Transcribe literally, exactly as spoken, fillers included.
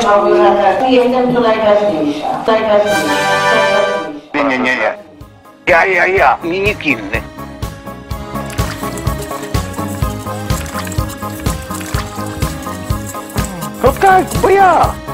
małgorzata. Jestem tu najważniejsza. Najważniejsza. Nie, nie, nie, nie. Ja, ja, ja. I nikt inny. No tak, bo ja.